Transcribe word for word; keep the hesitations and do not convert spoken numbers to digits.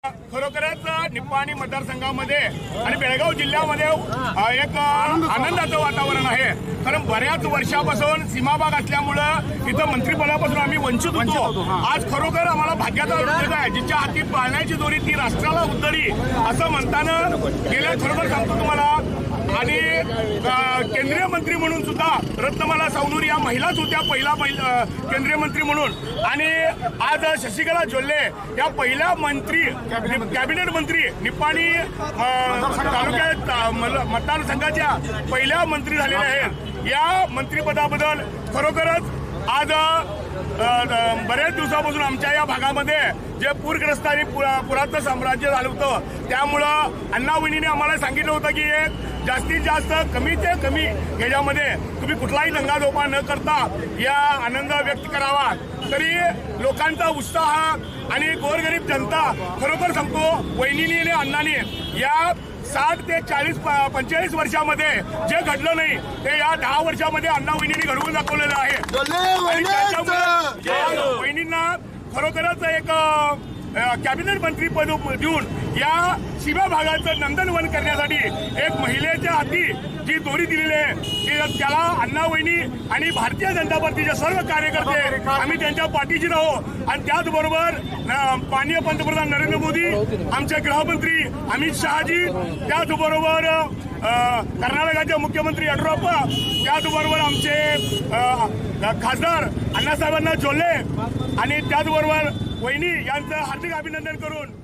खरोखरच निपाणी मतदारसंघामध्ये आणि बेळगाव जिल्ह्यामध्ये एक आनंदाचं वातावरण आहे। कारण बऱ्याच वर्षापासून सीमाभाग असल्यामुळे इथं मंत्रिपदापासून आम्ही वंचित होतो। आज खरोखर आम्हाला भाग्याचा दिवस आहे, जिच्या हाती पाळण्याची दोरी ती राष्ट्राला उद्धरी असं म्हणताना गेल्या खरोखर सांगतो तुम्हाला। आणि केंद्रीय मंत्री म्हणून सुद्धा रत्नमाला सावनूर या महिलाच होत्या, पहिला केंद्रीय मंत्री म्हणून। आणि आज शशिकला जोल्ले या पहिल्या मंत्री कॅबिनेट मंत्री निपाणी तालुक्यात मतदारसंघाच्या पहिल्या मंत्री झालेल्या आहेत। या मंत्रिपदाबद्दल खरोखरच आज बऱ्याच दिवसापासून आमच्या या भागामध्ये जे पूरग्रस्त आणि पुरातन साम्राज्य झालं होतं, त्यामुळं अण्णावहिनीने आम्हाला सांगितलं होतं की एक जास्तीत जास्त कमी ते कमी ह्याच्यामध्ये तुम्ही कुठलाही दंगाधोपा न करता या आनंद व्यक्त करावा। तरी लोकांचा उत्साह आणि गोरगरीब जनता खरोखर सांगतो वहिनीने आणि अण्णाने या साठ ते चाळीस पंचेचाळीस वर्षामध्ये जे घडलं नाही ते या दहा वर्षामध्ये अण्णा वहिनीने घडवून दाखवलेलं आहे। वहिनींना खरोखरच एक कॅबिनेट मंत्री पद देऊन या सीमा भागाचं नंदनवन करण्यासाठी एक महिलेच्या हाती जी दोरी दिलेली आहे की त्याला अण्णा वहिनी आणि भारतीय जनता पार्टीचे सर्व कार्यकर्ते आम्ही त्यांच्या पाठीशी राहू। आणि त्याचबरोबर माननीय पंतप्रधान नरेंद्र मोदी, आमचे गृहमंत्री अमित शहाजी, त्याचबरोबर कर्नाटकाचे मुख्यमंत्री येडियुरप्पा, त्याचबरोबर आमचे खासदार अण्णासाहेबांना जोल्ले आणि त्याचबरोबर वहिनी यांचं हार्दिक अभिनंदन करून